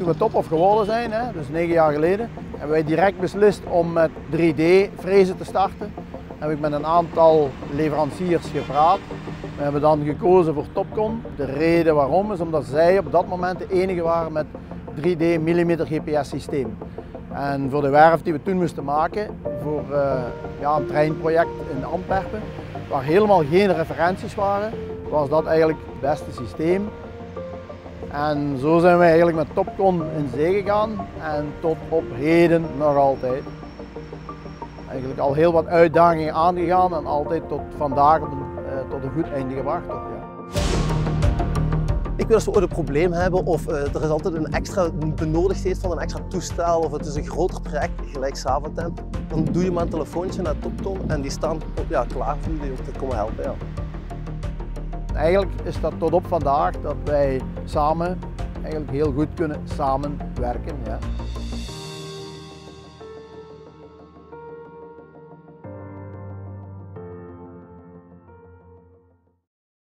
Toen we top-of geworden zijn, dus 9 jaar geleden, hebben wij direct beslist om met 3D-frezen te starten. Heb ik met een aantal leveranciers gepraat. We hebben dan gekozen voor Topcon. De reden waarom is omdat zij op dat moment de enige waren met 3D millimeter GPS systeem. En voor de werf die we toen moesten maken, voor een treinproject in Antwerpen, waar helemaal geen referenties waren, was dat eigenlijk het beste systeem. En zo zijn we eigenlijk met Topcon in zee gegaan en tot op heden nog altijd. Eigenlijk al heel wat uitdagingen aangegaan en altijd tot vandaag tot een goed einde gebracht. Ja. Ik wil als we ooit een probleem hebben of er is altijd een extra benodigd heeft van een extra toestel of het is een groter project, gelijk Savatemp, dan doe je maar een telefoontje naar Topcon en die staan klaar voor je om te komen helpen. Ja. Eigenlijk is dat tot op vandaag dat wij samen eigenlijk heel goed kunnen samenwerken. Ja.